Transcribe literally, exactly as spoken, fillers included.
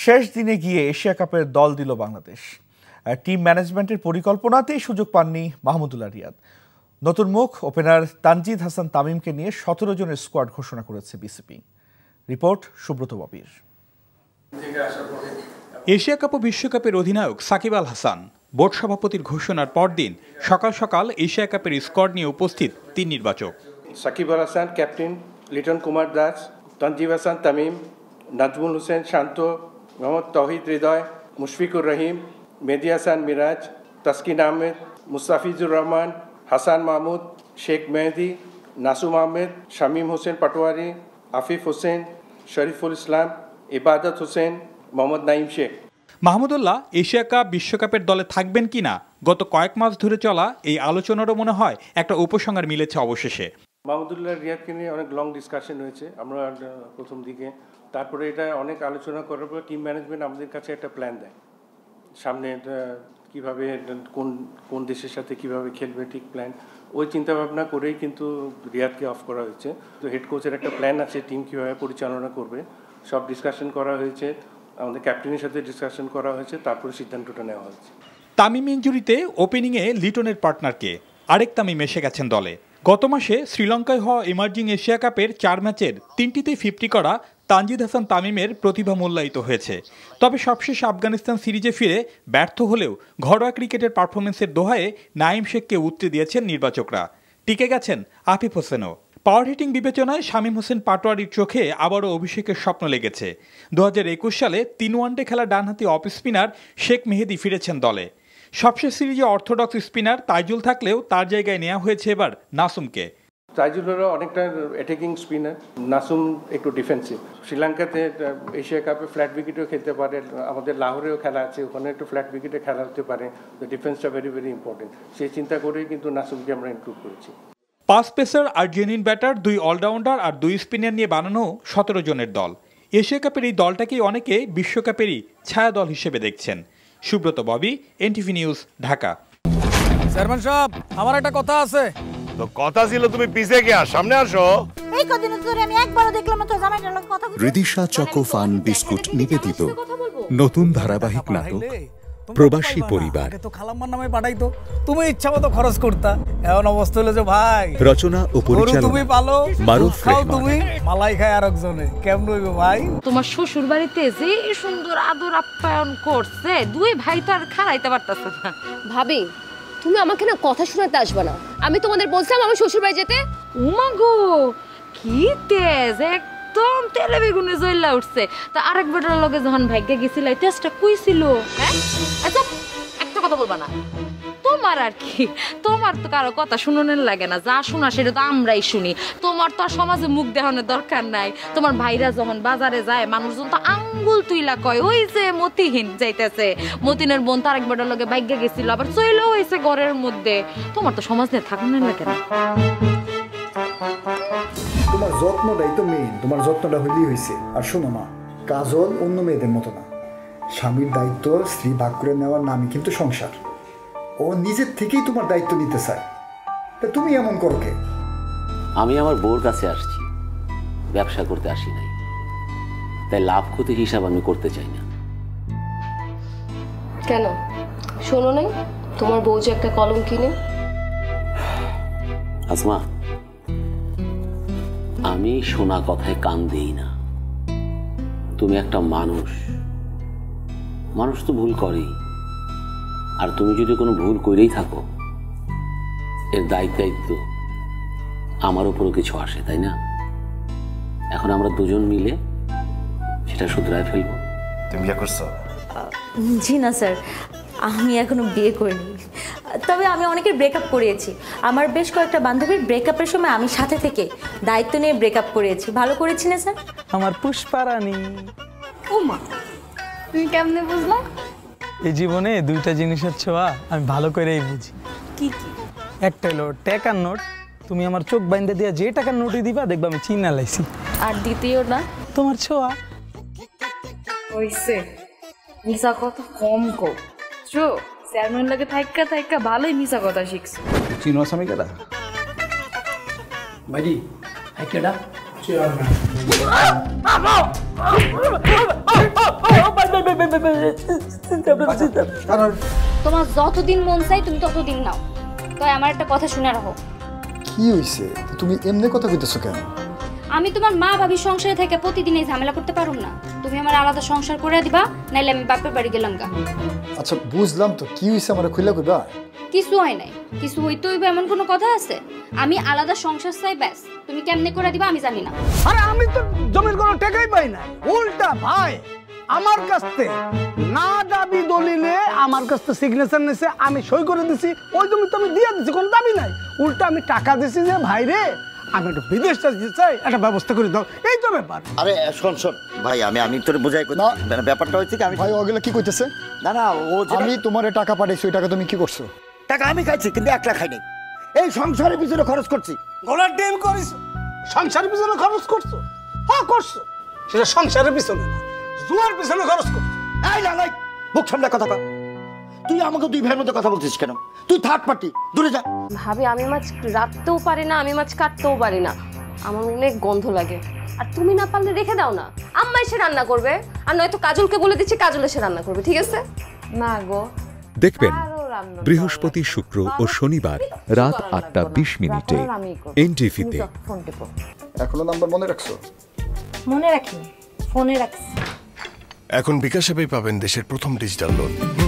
শেষ দিনে গিয়ে এশিয়া কাপের দল দিল বাংলাদেশ। টিম ম্যানেজমেন্টের পরিকল্পনাতেই সুযোগ পাননি মাহমুদুল্লাহ রিয়াদ। নতুন মুখ ওপেনার তানজিদ হাসান তামিমকে নিয়ে সতেরো জনের স্কোয়াড ঘোষণা করেছে বিসিবি। রিপোর্ট সুব্রত বাবির। এশিয়া কাপ ও বিশ্বকাপের অধিনায়ক সাকিব আল হাসান বোর্ড সভাপতির ঘোষণার পরদিন সকাল সকাল এশিয়া কাপের স্কোয়াড নিয়ে উপস্থিত তিন নির্বাচক। Shakib Al Hasan captain, Liton Kumar Das, Tanzid Hasan Tamim, Najmul Hossain Shanto, Mohammad Towhid Hridoy, Mushfiqur Rahim, Mehedi Hasan Miraz, Taskin Ahmed, Mustafizur Rahman, Hasan Mahmud, Sheikh Mehedi, Nasum Ahmed, Shamim Hossain Patwari, Afif Hossain, Shoriful Islam, Ebadot Hossain, Mohammad Naim Sheikh. Mahmudullah Asia cup বিশ্বকাপের দলে থাকবেন কিনা গত কয়েক মাস ধরে চলা এই আলোচনারও মনে হয় একটা উপসংহার মিলেছে অবশেষে। মাহমুদুল্লাহ রিয়াদকে নিয়ে অনেক লং ডিসকাশন হয়েছে আমরা প্রথম দিকে, তারপরে এটা অনেক আলোচনা করার পর টিম ম্যানেজমেন্ট আমাদের কাছে একটা প্ল্যান দেয়, সামনে কিভাবে কোন কোন দেশের সাথে কিভাবে খেলবে, ঠিক প্ল্যান। ওই চিন্তা ভাবনা করেই কিন্তু রিয়াদকে অফ করা হয়েছে। তো হেড কোচের একটা প্ল্যান আছে টিম কীভাবে পরিচালনা করবে, সব ডিসকাশন করা হয়েছে, আমাদের ক্যাপ্টেনের সাথে ডিসকাশন করা হয়েছে, তারপরে সিদ্ধান্তটা নেওয়া হয়েছে। তামিম ইনজুরিতে ওপেনিংয়ে লিটনের পার্টনারকে আরেক তামিম এসে গেছেন দলে। গত মাসে শ্রীলঙ্কায় হওয়া ইমার্জিং এশিয়া কাপের চার ম্যাচের তিনটিতেই ফিফটি করা তানজিদ হাসান তামিমের প্রতিভা মূল্যায়িত হয়েছে। তবে সবশেষ আফগানিস্তান সিরিজে ফিরে ব্যর্থ হলেও ঘরোয়া ক্রিকেটের পারফরমেন্সের দোহায়ে নাইম শেখকে উতরে দিয়েছেন নির্বাচকরা। টিকে গেছেন আফিফ হোসেনও। পাওয়ার হিটিং বিবেচনায় শামীম হোসেন পাটোয়ারির চোখে আবারও অভিষেকের স্বপ্ন লেগেছে। দু হাজার একুশ সালে তিন ওয়ানডে খেলা ডানহাতি অফ স্পিনার শেখ মেহেদী ফিরেছেন দলে। সবশেষ সিরিজে অর্থোডক্স স্পিনার তাইজুল থাকলেও তার জায়গায় নেওয়া হয়েছে এবার নাসুমকে। তাইজুলেরও অনেকটা অ্যাটাকিং স্পিনার, নাসুম একটু ডিফেন্সিভ। শ্রীলঙ্কাতে এশিয়া কাপে ফ্ল্যাট উইকেটেও খেলতে পারে, আমাদের লাহোরেও খেলা আছে, ওখানে একটু ফ্ল্যাট উইকেটে খেলা হতে পারে। তো ডিফেন্সটা ভেরি ভেরি ইম্পর্টেন্ট, সেই চিন্তা করেই কিন্তু নাসুমকে আমরা ইনক্লুড করেছি। পাঁচ পেসার আর জেনুইন ব্যাটার, দুই অলরাউন্ডার আর দুই স্পিনার নিয়ে বানানো সতেরো জনের দল। এশিয়া কাপের এই দলটাকেই অনেকে বিশ্বকাপেরই ছায়া দল হিসেবে দেখছেন। Subrata Bobby, NTV news, Dhaka. Chairman সাহেব, আমার একটা কথা আছে। তো কথা ছিল তুমি পিছে গিয়া সামনে আসো। এই কদিন ধরে আমি একবারও দেখলাম না তো জামাইটার লগে কথা বলতে। রিদিশা চকোফান বিস্কুট নিবেদিত নতুন ধারাবাহিক নাটক প্রবাসী পরিবার। তো খালাম্মার নামে পাঠাইতো, তুমি ইচ্ছামতো খরচ করতা। এমন অবস্থা হলো যে ভাই, রচনা ও পরিচালনা তুমি পালো, মারুফ রহমান, তুমি মালাই খায় আরেকজনে, কেমন হইবে ভাই? তোমার শ্বশুর বাড়িতে যে সুন্দর আদর আপ্যায়ন করছে, দুই ভাই তো আর খাড়াইতে পারতাছে না। ভাবি, তুমি আমাকে না কথা শোনাতে আসবে না। আমি তোমাদের বলছিলাম আমার শ্বশুর বাড়ি যেতে। উমা গো, কি তেজ, একদম তেলে বেগুনে জ্বলা উঠছে। তা আরেক বেটার লগে যখন ভাগ্যে গেছিল, তেজটা কই ছিল? হ্যাঁ, আচ্ছা একটা কথা বলবা না। তোমার আর কি, তোমার তো কারো কথা শুনোনের লাগে না, যা শোনা সেটা তো আমরাই শুনি। তোমার তো আর সমাজে মুখ দেখানোর দরকার নাই। তোমার ভাইরা যখন বাজারে যায়, মানুষজন তো আঙ্গুল তুইলা কয়, ওই যে মতিহীন যাইতেছে, মতিনের বোন তার এক বেটার লগে ভাগ্যে গেছিল, আবার চইলেও হয়েছে ঘরের মধ্যে। তোমার তো সমাজ নিয়ে থাকুনের লাগে না। তোমার যত্নটাই তো মেইন, তোমার যত্নটা হইলেই হয়েছে। আর শোনো না, কাজল অন্য মেয়েদের মতো না। স্বামীর দায়িত্ব স্ত্রী ভাগ করে নেওয়ার নামই কিন্তু সংসার। ও নিজের থেকেই তোমার দায়িত্ব নিতে চায়, তা তুমি এমন করো কে? আমি আমার বউর কাছে আসছি, ব্যবসা করতে আসি নাই। তাই লাভ ক্ষতি হিসাব আমি করতে চাই না। কেন শোনো নাই তোমার বউ যে একটা কলম কিনে? আসমা, আমি শোনা কথায় কান দেই না। তুমি একটা মানুষ, মানুষ তো ভুল করেই। আর তুমি যদি কোনো ভুল করেই থাকো, এর দায়িত্ব দায়িত্ব আমার উপরও কিছু আসে, তাই না? এখন আমরা দুজন মিলে সেটা শুধরায় ফেলবো। তুমি বিয়ে করছো? জি না স্যার, আমি এখনো বিয়ে করিনি। তবে আমি অনেকের ব্রেকআপ করিয়েছি। আমার বেশ কয়েকটা বান্ধবীর ব্রেকআপের সময় আমি সাথে থেকে দায়িত্ব নিয়ে ব্রেকআপ করিয়েছি। ভালো করেছি না স্যার? আমার পুষ্পারানী। ও মা, তুমি কেমনে বুঝলা? এই জীবনে দুইটা জিনিসের ছোঁয়া আমি ভালো করেই বুঝি। কি কি? একটা হলো টাকার নোট, তুমি আমার চোখ বাইন্ধে দিয়া যে টাকার নোটই দিবা দেখবা আমি চিনা লাইছি। আর দ্বিতীয় না তোমার ছোঁয়া। হইছে, মিছা কথা কম কো। চো চেয়ারম্যান লাগে থাইকা থাইকা ভালোই মিছা কথা শিখছ। চিনো আমি কেডা? ভাইজি, আই কেডা? চেয়ারম্যান। তোমার যতদিন মন চাই তুমি ততদিন নাও। তো আমার একটা কথা শুনে রাখো। কি হইছে তুমি এমনি কথা কইতেছো কেন? আমি তোমার মা ভাবির সংসারে থেকে প্রতিদিন এই ঝামেলা করতে পারুম না। তুমি আমার আলাদা সংসার করে দিবা, নাইলে আমি বাপের বাড়ি গেলাম গা। আচ্ছা বুঝলাম তো, কি হইছে আমারে খুইলা কইবা? কিছু হয় নাই, কিছু হইতে হইবে এমন কোনো কথা আছে? আমি আলাদা সংসার চাই ব্যাস। তুমি কেমনে করে দিবা আমি জানি না। আরে আমি তো জমির কোনো টাকাই পাই না, উল্টা ভাই আমার কাছ থেকে না দাবি দলিলে আমার কাছ থেকে সিগনেচার নিছে, আমি সই করে দিছি, ওই জমি তো আমি দিয়ে দিছি, কোনো দাবি নাই। উল্টা আমি টাকা দিছি যে ভাই রে আমি একটু বিদেশটা যেতে চাই, একটা ব্যবস্থা করে দাও, এই তো ব্যাপার। আরে শোন শোন ভাই, আমি আমি তোর বোঝাই না, ব্যাপারটা হচ্ছে কি আমি ভাই ওগুলা কি কইতেছে? না না ও আমি তোমারে টাকা পাঠাইছি, ওই টাকা তুমি কি করছো? টাকা আমি খাইছি কিন্তু একলা খাই নাই, এই সংসারের পিছনে খরচ করছি। গোলার ডিম করিস, সংসারের পিছনে খরচ করছো? হ্যাঁ করছো, সেটা সংসারের পিছনে না, জুয়ার পিছনে খরচ করছো। এই না নাই মুখ সামনে কথা কর, তুই আমাকে দুই ভাইয়ের মধ্যে কথা বলছিস কেন? তুই থার্ড পার্টি, দূরে যা। ভাবি আমি মাছ রাখতেও পারি না, আমি মাছ কাটতেও পারি না, আমার অনেক গন্ধ লাগে। আর তুমি না পারলে রেখে দাও না, আম্মা এসে রান্না করবে, আর নয়তো কাজলকে বলে দিচ্ছি কাজল এসে রান্না করবে, ঠিক আছে? না গো, দেখবেন বৃহস্পতি, শুক্র ও শনিবার রাত আটটা বিশ মিনিটে এনটিভিতে। এখনো নাম্বার মনে রাখছো? মনে রাখিনি, ফোনে রাখছি। এখন বিকাশে পাবেন দেশের প্রথম ডিজিটাল লোন।